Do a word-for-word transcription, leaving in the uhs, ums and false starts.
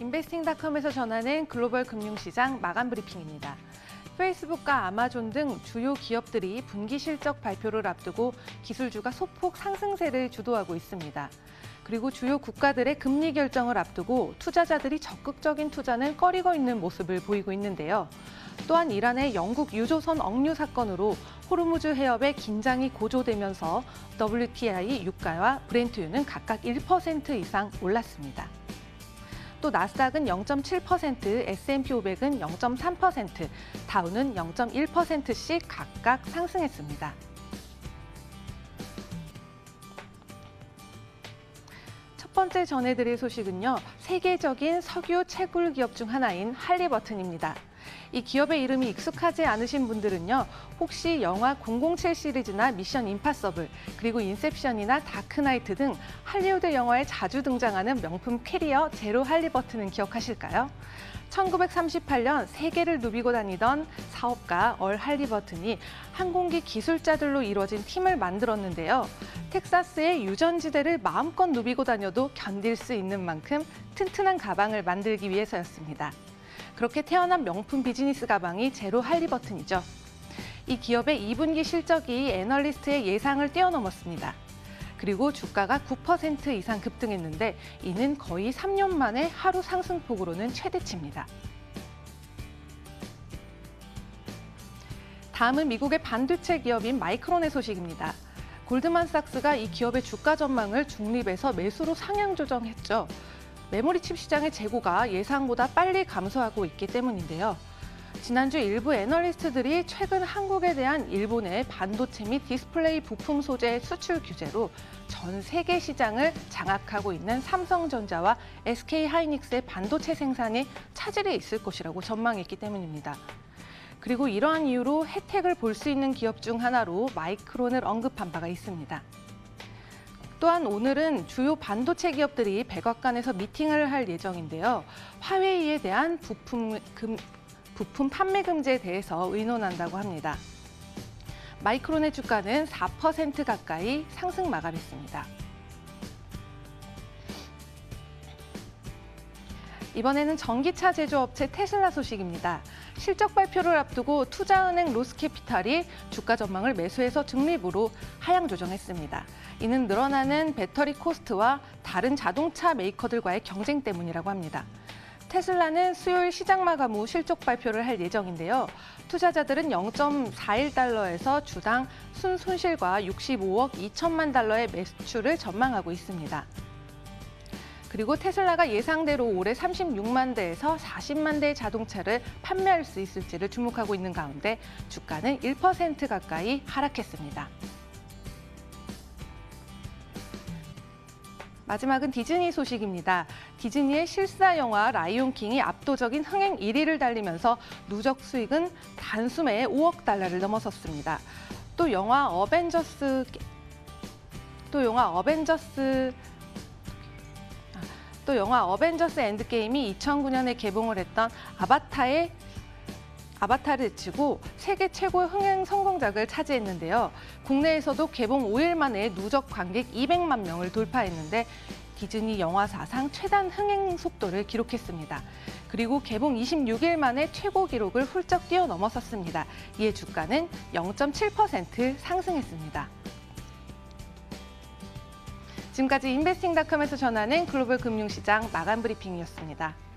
인베스팅닷컴에서 전하는 글로벌 금융시장 마감 브리핑입니다. 페이스북과 아마존 등 주요 기업들이 분기 실적 발표를 앞두고 기술주가 소폭 상승세를 주도하고 있습니다. 그리고 주요 국가들의 금리 결정을 앞두고 투자자들이 적극적인 투자는 꺼리고 있는 모습을 보이고 있는데요. 또한 이란의 영국 유조선 억류 사건으로 호르무즈 해협의 긴장이 고조되면서 더블유티아이 유가와 브렌트유는 각각 일 퍼센트 이상 올랐습니다. 또 나스닥은 영 점 칠 퍼센트, 에스 앤 피 오백은 영 점 삼 퍼센트, 다우는 영 점 일 퍼센트씩 각각 상승했습니다. 첫 번째 전해드릴 소식은요, 세계적인 석유 채굴 기업 중 하나인 할리버튼입니다. 이 기업의 이름이 익숙하지 않으신 분들은요, 혹시 영화 공공칠 시리즈나 미션 임파서블, 그리고 인셉션이나 다크나이트 등 할리우드 영화에 자주 등장하는 명품 캐리어 제로 할리버튼은 기억하실까요? 천구백삼십팔 년 세계를 누비고 다니던 사업가 얼 할리버튼이 항공기 기술자들로 이루어진 팀을 만들었는데요. 텍사스의 유전지대를 마음껏 누비고 다녀도 견딜 수 있는 만큼 튼튼한 가방을 만들기 위해서였습니다. 그렇게 태어난 명품 비즈니스 가방이 제로 할리버튼이죠. 이 기업의 이 분기 실적이 애널리스트의 예상을 뛰어넘었습니다. 그리고 주가가 구 퍼센트 이상 급등했는데 이는 거의 삼 년 만에 하루 상승폭으로는 최대치입니다. 다음은 미국의 반도체 기업인 마이크론의 소식입니다. 골드만삭스가 이 기업의 주가 전망을 중립에서 매수로 상향 조정했죠. 메모리 칩 시장의 재고가 예상보다 빨리 감소하고 있기 때문인데요. 지난주 일부 애널리스트들이 최근 한국에 대한 일본의 반도체 및 디스플레이 부품 소재 수출 규제로 전 세계 시장을 장악하고 있는 삼성전자와 에스케이 하이닉스의 반도체 생산에 차질이 있을 것이라고 전망했기 때문입니다. 그리고 이러한 이유로 혜택을 볼 수 있는 기업 중 하나로 마이크론을 언급한 바가 있습니다. 또한 오늘은 주요 반도체 기업들이 백악관에서 미팅을 할 예정인데요. 화웨이에 대한 부품, 금, 부품 판매 금지에 대해서 의논한다고 합니다. 마이크론의 주가는 사 퍼센트 가까이 상승 마감했습니다. 이번에는 전기차 제조업체 테슬라 소식입니다. 실적 발표를 앞두고 투자은행 로스캐피탈이 주가 전망을 매수해서 중립으로 하향 조정했습니다. 이는 늘어나는 배터리 코스트와 다른 자동차 메이커들과의 경쟁 때문이라고 합니다. 테슬라는 수요일 시장 마감 후 실적 발표를 할 예정인데요. 투자자들은 영 점 사일 달러에서 주당 순손실과 육십오억 이천만 달러의 매출을 전망하고 있습니다. 그리고 테슬라가 예상대로 올해 삼십육만 대에서 사십만 대의 자동차를 판매할 수 있을지를 주목하고 있는 가운데 주가는 일 퍼센트 가까이 하락했습니다. 마지막은 디즈니 소식입니다. 디즈니의 실사 영화 라이온킹이 압도적인 흥행 일 위를 달리면서 누적 수익은 단숨에 오억 달러를 넘어섰습니다. 또 영화 어벤져스 또 영화 어벤져스 또 영화 어벤져스 엔드게임이 이천구 년에 개봉을 했던 아바타의 아바타를 제치고 세계 최고의 흥행 성공작을 차지했는데요. 국내에서도 개봉 오 일 만에 누적 관객 이백만 명을 돌파했는데 디즈니 영화 사상 최단 흥행 속도를 기록했습니다. 그리고 개봉 이십육 일 만에 최고 기록을 훌쩍 뛰어넘었었습니다. 이에 주가는 영 점 칠 퍼센트 상승했습니다. 지금까지 인베스팅닷컴에서 전하는 글로벌 금융시장 마감 브리핑이었습니다.